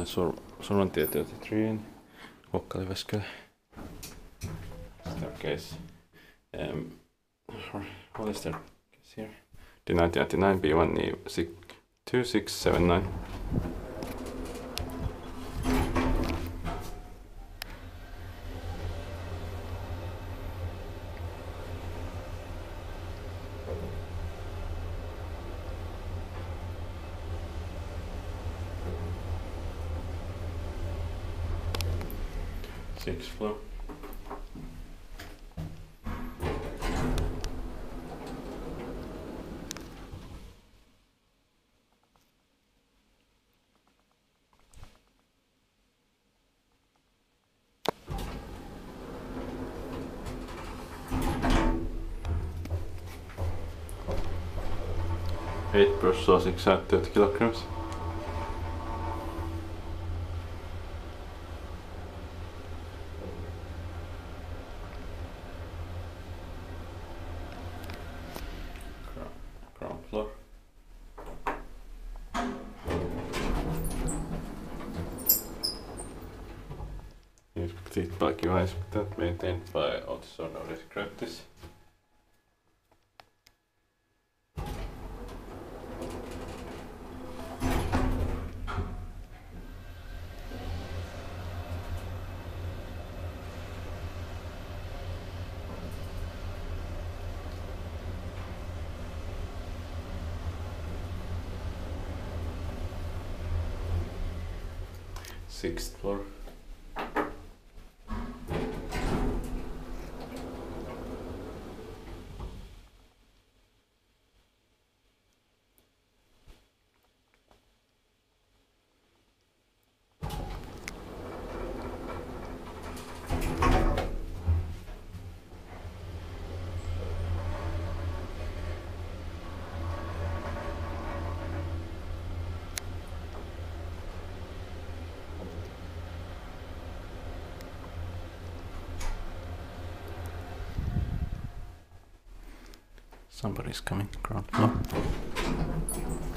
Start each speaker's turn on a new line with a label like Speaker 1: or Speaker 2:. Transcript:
Speaker 1: Surmantietä 33, Hokkaliväskylä. Staircase. What is there here? D1999 B1 2679. Sixth floor. Eight brush saw 630 kilograms. Ground floor. Used petite bulky wise that maintained by AutoZone or Gratis. Sixth floor. Somebody's coming, ground floor.